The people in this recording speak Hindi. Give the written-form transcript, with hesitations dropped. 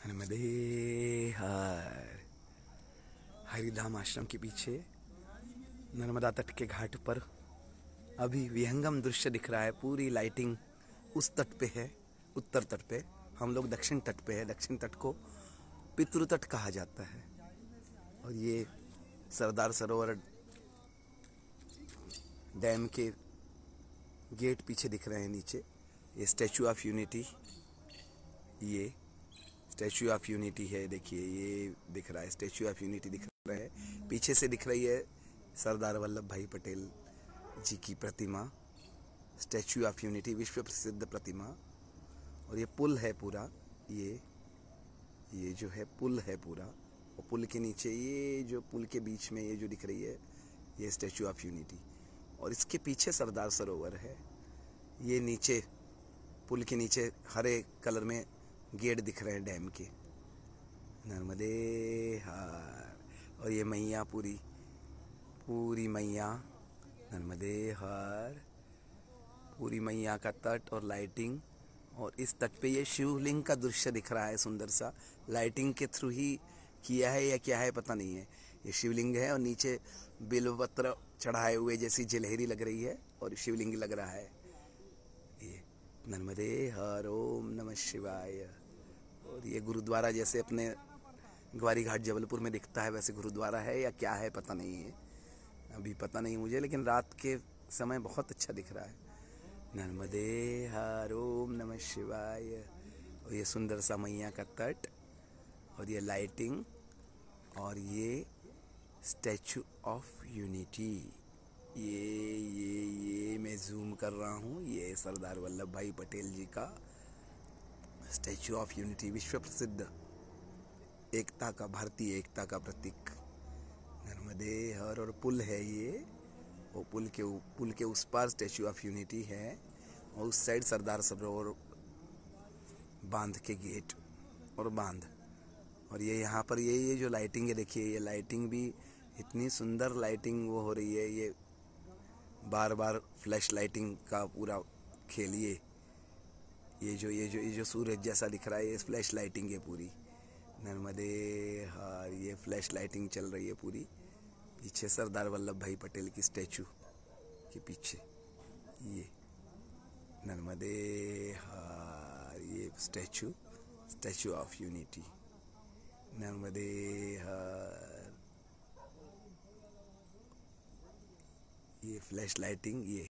नर्मदे हर। हरिधाम आश्रम के पीछे नर्मदा तट के घाट पर अभी विहंगम दृश्य दिख रहा है। पूरी लाइटिंग उस तट पे है, उत्तर तट पे। हम लोग दक्षिण तट पे है। दक्षिण तट को पितृ तट कहा जाता है। और ये सरदार सरोवर डैम के गेट पीछे दिख रहे हैं। नीचे ये स्टैचू ऑफ यूनिटी, ये स्टैचू ऑफ यूनिटी है। देखिए ये दिख रहा है, स्टैचू ऑफ यूनिटी दिख रहा है। पीछे से दिख रही है सरदार वल्लभ भाई पटेल जी की प्रतिमा, स्टैचू ऑफ यूनिटी, विश्व प्रसिद्ध प्रतिमा। और ये पुल है पूरा, ये जो है पुल है पूरा। और पुल के नीचे ये जो पुल के बीच में ये जो दिख रही है, ये स्टैचू ऑफ यूनिटी। और इसके पीछे सरदार सरोवर है। ये नीचे पुल के नीचे हरे कलर में गेट दिख रहे हैं डैम के। नर्मदे हर। और ये मैया पूरी मैया, नर्मदे हर। पूरी मैया का तट और लाइटिंग। और इस तट पे ये शिवलिंग का दृश्य दिख रहा है सुंदर सा। लाइटिंग के थ्रू ही किया है या क्या है पता नहीं है। ये शिवलिंग है और नीचे बिल्वपत्र चढ़ाए हुए जैसी जलहरी लग रही है और शिवलिंग लग रहा है। ये नर्मदे हर, ओम नमः शिवाय। और ये गुरुद्वारा जैसे अपने ग्वारी घाट जबलपुर में दिखता है वैसे गुरुद्वारा है या क्या है पता नहीं है, अभी पता नहीं मुझे, लेकिन रात के समय बहुत अच्छा दिख रहा है। नर्मदे हर, ओम नमः शिवाय। और ये सुंदर सा मैया का तट और ये लाइटिंग और ये स्टैचू ऑफ यूनिटी। ये मैं जूम कर रहा हूँ। ये सरदार वल्लभ भाई पटेल जी का स्टैचू ऑफ यूनिटी, विश्व प्रसिद्ध एकता का, भारतीय एकता का प्रतीक। नर्मदे हर। और पुल है ये, वो पुल के उस पार स्टैचू ऑफ यूनिटी है और उस साइड सरदार सरोवर बांध के गेट और बांध। और ये यहाँ पर ये जो लाइटिंग है, देखिए ये लाइटिंग भी इतनी सुंदर लाइटिंग वो हो रही है। ये बार बार फ्लैश लाइटिंग का पूरा खेल। ये जो सूरज जैसा दिख रहा है, ये फ्लैश लाइटिंग है पूरी। नर्मदे हर। ये फ्लैश लाइटिंग चल रही है पूरी। पीछे सरदार वल्लभ भाई पटेल की स्टैचू के पीछे ये नर्मदे हर। ये स्टैचू ऑफ यूनिटी, नर्मदे हर। ये फ्लैश लाइटिंग, ये